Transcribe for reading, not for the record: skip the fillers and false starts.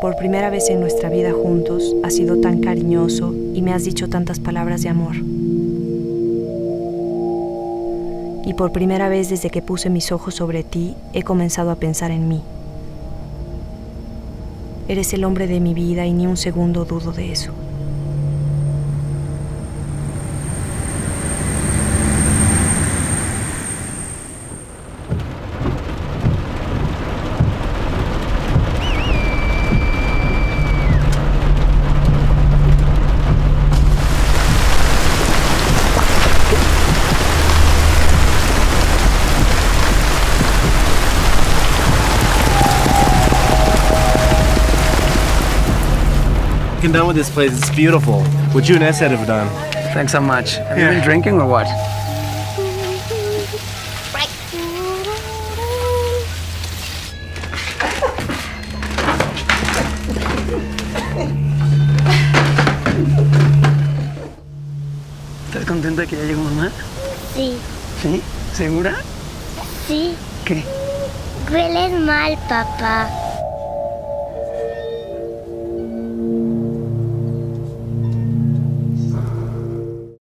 por primera vez en nuestra vida juntos, has sido tan cariñoso y me has dicho tantas palabras de amor. Y por primera vez desde que puse mis ojos sobre ti, he comenzado a pensar en mí. Eres el hombre de mi vida y ni un segundo dudo de eso. Done with this place. It's beautiful. What you and Ed have done. Thanks so much. Have you been drinking or what? ¿Estás contenta de que ya llegó mamá? Sí. ¿Sí? ¿Segura? Sí. ¿Qué? Hueles mal, papá.